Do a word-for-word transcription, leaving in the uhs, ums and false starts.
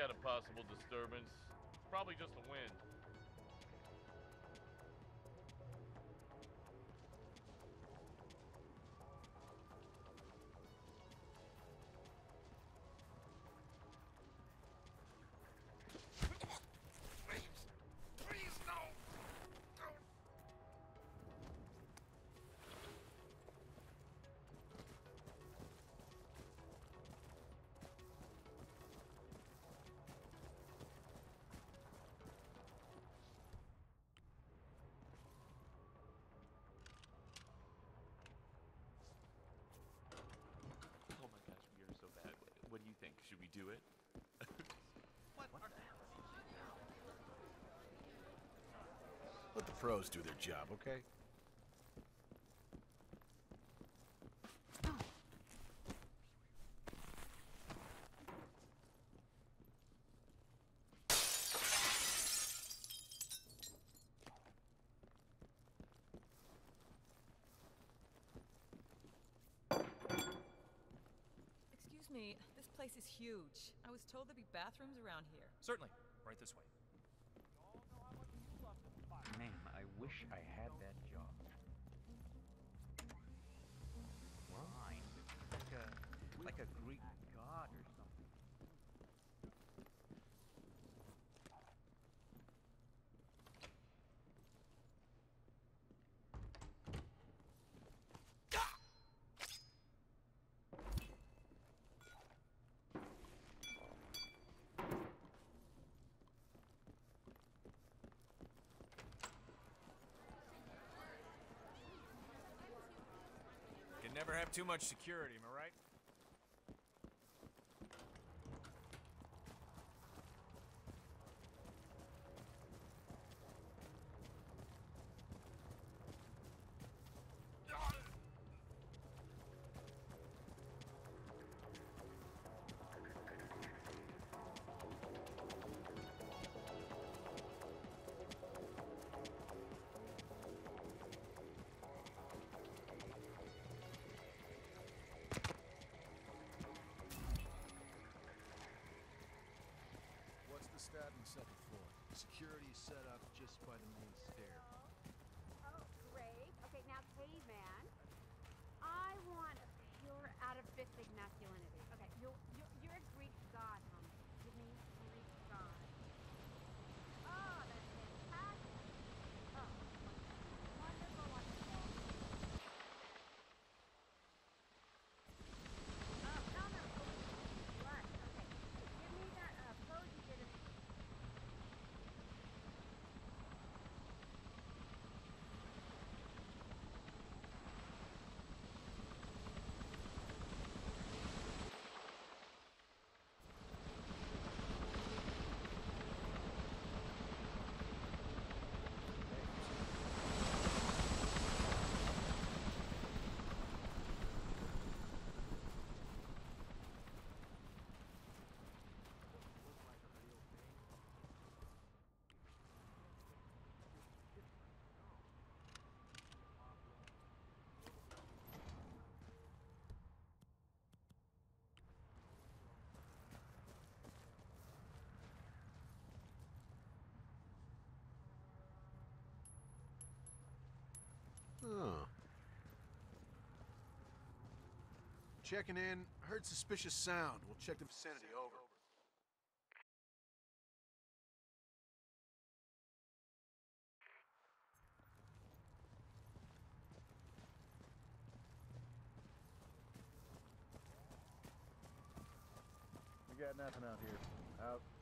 at a possible disturbance. Probably just the wind. Please! Please, no! Don't! Oh my gosh, we are so bad. What, what do you think? Should we do it? What, what the hell? Let the pros do their job, okay? Excuse me, this place is huge. I was told there'd be bathrooms around here. Certainly. Right this way. Man, I wish I had that job. Fine. Like a, like a Greek god or something. Can never have too much security, am I right? What's the stat on the second floor? Security is set up just by the main stair. Oh, great. Okay, now, caveman. I want a pure, atavistic masculinity. Okay, you're, you're, you're a Greek god, homie. Give me Greek god. Oh, that's fantastic. Oh, wonderful, wonderful. Oh, no, no. What? Okay, give me that uh, pose you did. Oh. Checking in. Heard suspicious sound. We'll check the vicinity. Over. We got nothing out here. Out.